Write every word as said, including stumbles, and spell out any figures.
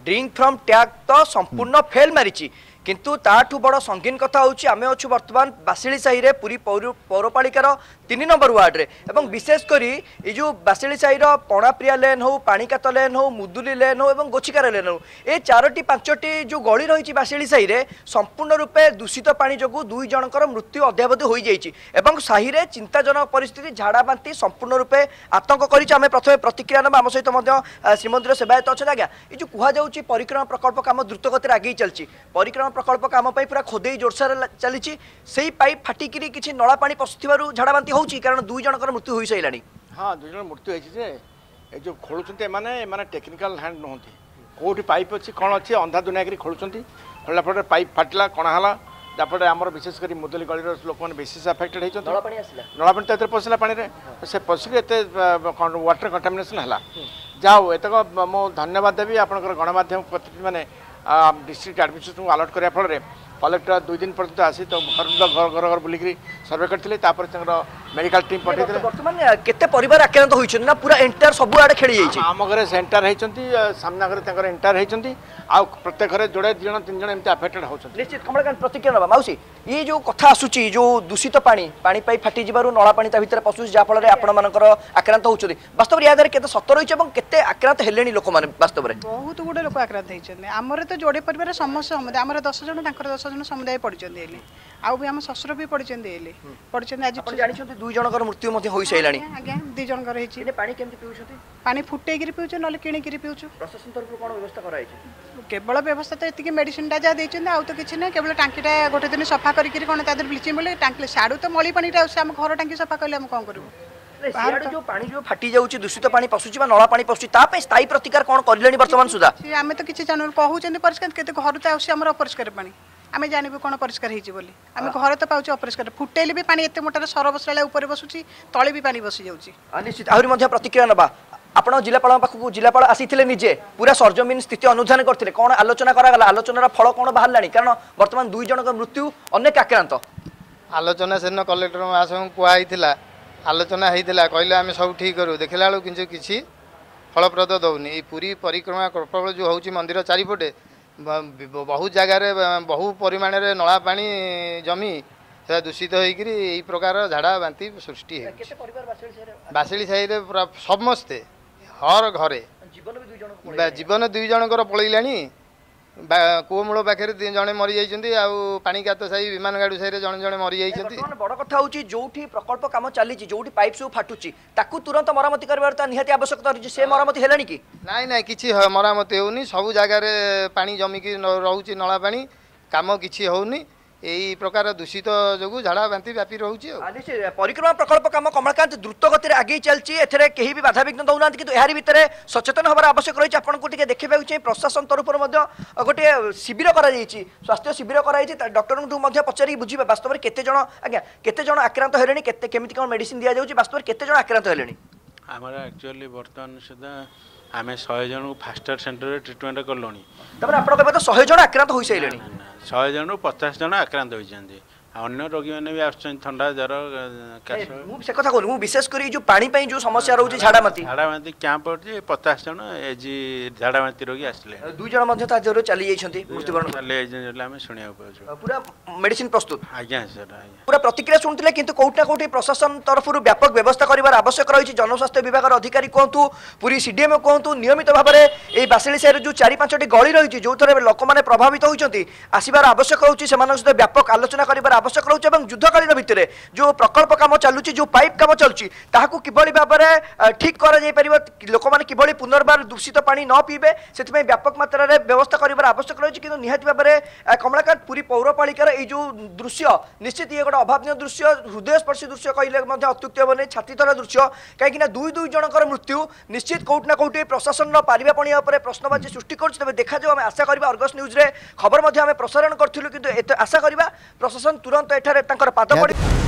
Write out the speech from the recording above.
drink from tap तो संपूर्ण fail मारी किंतु ताठू बड़ संगीन कथा होची आमे अच्छु वर्तमान बासिली साही रे पूरी पौरपालिकार तीन नंबर वार्ड रे एवं विशेषकर ये जो बासिली साही पणाप्रिया लेन हो पाणीकात लेन हो मुदुली लेन हो एवं गोचिकार लेन हो ए चारोटी पांचटी जो गली रही बासिली साही रे संपूर्ण रूपे दूषित पानी जो दुई जनकर मृत्यु अध्यावधि हो जाइए एवं साही रे चिंताजनक परिस्थिति झाड़ा बांति संपूर्ण रूपे आतंक कर प्रथम प्रतिक्रिया ना आम सहित श्रीमंदिर सेवायत अच्छा आज्ञा ये जो कहुच्छी परिक्रमा प्रकल्प कम द्रुत गति आगे चलती परिक्रमा प्रकल्प काम पूरा खोदे जोरसार चली से पाइप फाटिकी किसी नला पानी पशुवर झाड़ा बांति होची कारण दुई जनकर मृत्यु हो सारा हाँ दुई जन मृत्यु होती जो खोलुंटे मैंने टेक्निकाल हैंड नुहति कौटी पाइप अच्छी कौन अच्छी अंधा दुनिया कर खोलुंट खोलला पर पाइप फाटला कणाला जहाँफल आमर विशेषकर मुदली गली लोक मैंने विशेष अफेक्टेड होती नला पानी तो पशिला पानी से पशिक एत वाटर कंटामिनेसन है जाओ एतक मो धन्यवाद देवी आपंकर गणमाध्यम प्रतिनिधि मैंने डिस्ट्रिक्ट एडमिनिस्ट्रेशन को अलर्ट करने फल कलेक्टर दुई दिन पर्यटन आसी तो घर घर घर बुलिक सर्वे करते मेडिकल टीम पठे बर्तमान केते परिवार आक्रांत होइछन ना पूरा एंटायर सब आड़े खेली जाइछे आम घरे सेंटर होती सामना घरे तंकर एंटायर होती आ प्रत्येक घरे जोड़े दु जन तीन जन एमती अफेक्टेड होछन निश्चित कमलकांत प्रतिक्रिया नबा माउसी ये जो कथा आसुची जो दूषित पानी पानी पाई फाटी जिबारु नला पानी ता भितर पसुस जा फल रे आपण मानकर आक्रांत होउछथि वास्तव रे यादर केते सत्य रहिछ एवं केते आक्रांत हेलेनी लोक माने वास्तव रे बहुत गुडे लोक आक्रांत होइछन हमर तो जोड़े परिवार समस्या हम हमर दस जन तांकर दस जन समुदाय पड़िछन एले आउ भी हम ससुर भी पड़िछन एले पड़िछन आज आपण जानि छथि दुई जनकर मृत्यु मध्ये होई सैलानी आज्ञा दुई जनकर हेछि पानी केमति पिउछथि पानी फुटै गिरि पिउछ नले किणी गिरि पिउछ प्रशासन तरफ कोन व्यवस्था कराइ छै केवल व्यवस्था तो एतिक मेडिसिन टा जा देछन आउ तो किछि नै केवल टांकीटा गोटे दिन सफा करि करि कोन तादर ब्लीचिंग बोले टांकी साडू तो मळी पानीटा हम घर टांकी सफा करले हम कोन करबो जो पानी जो फाटी जाउची दूषित पानी पसुची बा नला पानी पसुची ता पे स्थायी प्रतिकार कोन करलेनी वर्तमान सुधा आमे तो किछि जानू कहउचंदी परिष्कार केते घर तो आउसी हमर अपरिष्कार पानी आमे जानबे कोन परिष्कार हेछि बोली आमे घर तो पाउची अपरिष्कार फुटेले भी पानी एते मोटर सर बसला ऊपर बसुची तळे भी पानी बसी जाउची निश्चित आहुरी मध्ये प्रतिक्रिया नबा आपण जिलापाल पाखु जिलापाल आसीथिले निजे पूरा सरजमीन स्थिति अनुधान करथिले कोन आलोचना करागला आलोचनार फल कोन बाहरलानी कारण वर्तमान दुई जनक मृत्यु अनेक आक्रांत आलोचना सेन कलेक्टर महाशय कुआइथिला आलोचना होता कहले आम सब ठीक करूँ देखला बेलू कि किसी फलप्रद दौनी पूरी परिक्रमा प्रकल्प जो हूँ मंदिर चारिपटे बहुत जगार बहु परिमाण रे नला पानी जमी से दूषित होकर यही प्रकार झाड़ा बांति सृष्टि है बासिली साही समस्ते हर घरे जीवन दुई जनकर पलैलानी कूमूल पाखे जड़े मरी जाइए पाणीकात साही विमान गाड़ू साही जड़े जड़े मरी जाइए बड़ कथा हूँ जो प्रकल्प कम चली जो पाइप सब फाटुची ताकू तुरंत मरामती कर निहाती आवश्यकता रही से मरामती है कि नाई नाई किसी मरामती होनी सब जगार पानी जमिकी रोचे नला पानी काम किसी होनी यही प्रकार दूषित जो झाड़ा बांति व्यापी रोचे परिक्रमा प्रकल्प कम कमलकांत द्रुत गति आगे चलती एथे कहीं भी बाधाविघ्न दौना कि यार भितर सचेतन हमार आवश्यक रही आपको देखा चाहिए प्रशासन तरफ गोटे शिविर कर स्वास्थ्य शिविर कर डॉक्टर पचारि बुझे वास्तव में केते जन आज्ञा केते जन आक्रांत हेलेनी केमिति कौन मेडिसिन दि जाऊँगी वास्तव में केते जन आक्रांत हेलेनी आमर एक्चुअली बर्तमान सुधा आम शहे जन फास्टर सेंटर ट्रिटमेंट कलुनी तो शहे जन आक्रांत हो सारे शहे जन पचास जन आक्रांत होती अन्य रोगी मैंने भी आंडा जर से कथा कहूँ विशेष कर जो पानी जो समस्या रोचे झाड़ामाती झाड़ामाती कैंप पड़े पचास जन एज झाड़ामाती रोगी आसले दुई जन ज्वर चली मृत्युवरण चली शुणा पूरा मेडिसिन प्रस्तुत आज्ञा सर पूरा प्रतिक्रिया शुणुते कि कौट ना कौटी प्रशासन तरफ व्यापक व्यवस्था कर आवश्यक रही जनस्वास्थ्य विभाग अधिकारी कहतु पूरी सीडीएम कहतु नियमित भाव में बासिली साही जो चारि पांचटी गली रही जो थे लोक मैंने प्रभावित होती आसबार आवश्यक होती सहित व्यापक आलोचना कर आवश्यक रही है युद्धकालीन भितर जो प्रकल्प काम चलुची जो पाइप काम चलुची ताकू किभली भाव में ठीक कर लोक मैंने किभली पुनर्बार दूषित पानी न पीबे से व्यापक मात्रा रे व्यवस्था कर आवश्यक रही है निहाती भाव में कमलाकांत पूरी पौरपालिकार ये जो दृश्य निश्चित ये गोटे अभावन दृश्य हृदयस्पर्शी दृश्य कहले अत्युक्ति हेनी छाती तला दृश्य कहीं दुई दुई जनकर मृत्यु निश्चित कौट ना कौटी प्रशासन पारिबापणिया प्रश्नबाची सृष्टि कर देखा आम आशा करवा अर्गस न्यूज रे खबर आम प्रसारण करूँ कि आशा करवा प्रशासन तुरंत एठारे पाद पड़